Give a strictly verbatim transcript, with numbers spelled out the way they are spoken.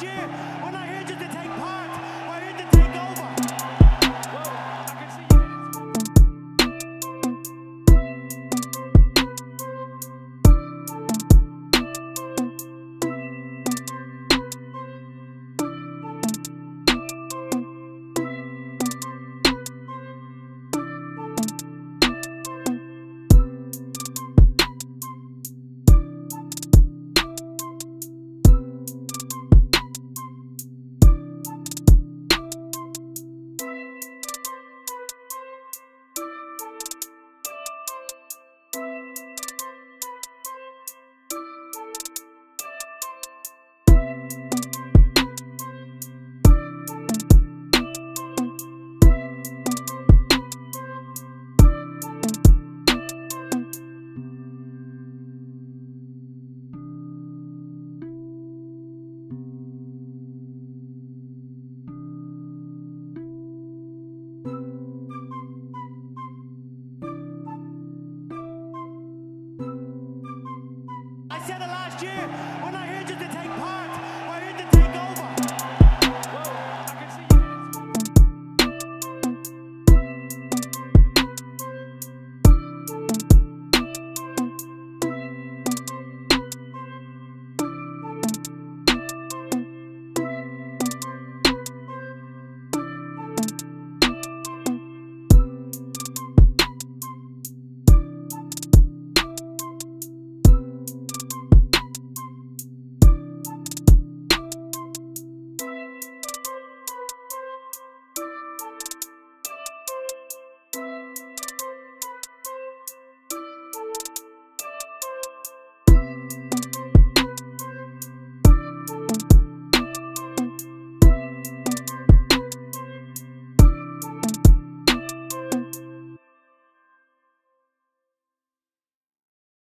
last year, we're not here just to take part, we're here to take over. Well, I can see you. I said it last year,